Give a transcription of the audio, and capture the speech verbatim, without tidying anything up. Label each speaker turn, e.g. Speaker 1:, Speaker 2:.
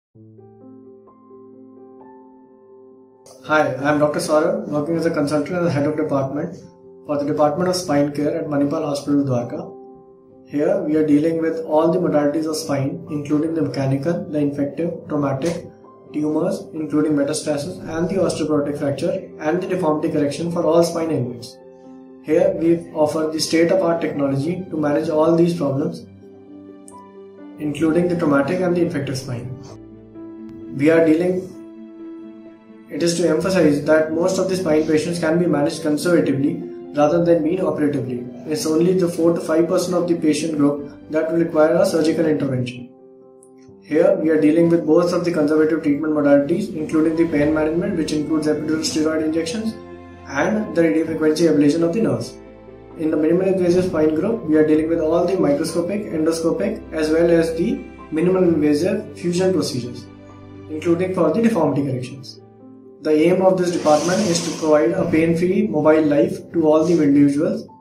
Speaker 1: Hi, I am Doctor Saurabh, working as a consultant and the head of department for the Department of Spine Care at Manipal Hospitals Delhi. Here, we are dealing with all the modalities of spine, including the mechanical, the infective, traumatic, tumors, including metastasis, and the osteoporotic fracture, and the deformity correction for all spine ailments. Here, we offer the state-of-the-art technology to manage all these problems, including the traumatic and the infective spine. We are dealing It is to emphasize that most of the spine patients can be managed conservatively rather than being operatively. It's only the four to five percent of the patient group that will require a surgical intervention. Here, we are dealing with both of the conservative treatment modalities, including the pain management, which includes epidural steroid injections, and the radiofrequency ablation of the nerves. In the minimally invasive spine group, we are dealing with all the microscopic, endoscopic, as well as the minimal invasive fusion procedures, including for the deformity corrections. The aim of this department is to provide a pain-free mobile life to all the individuals